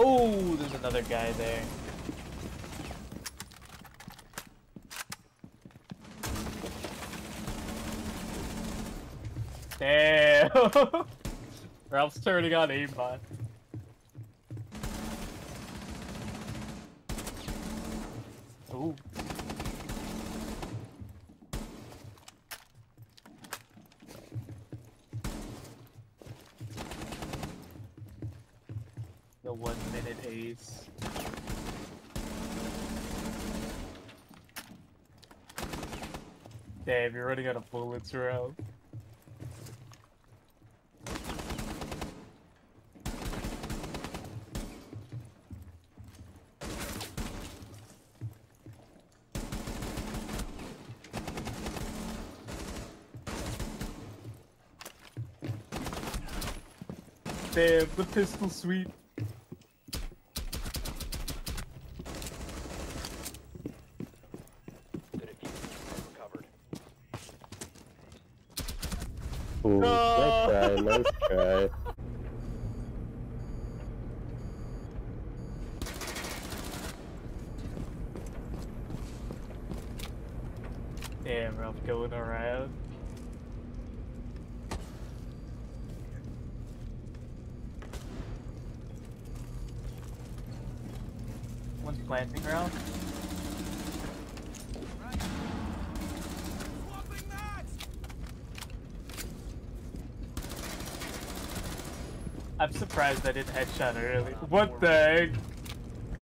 Oh, there's another guy there. Damn! Ralph's turning on aimbot. Ooh. The 1 minute ace. Damn, you're running out of bullets, Ralph. Damn, the pistol sweep. Ooh, nice try, nice try. Damn, Ralph going around. One's planting, Ralph. I'm surprised I didn't headshot early. What the heck?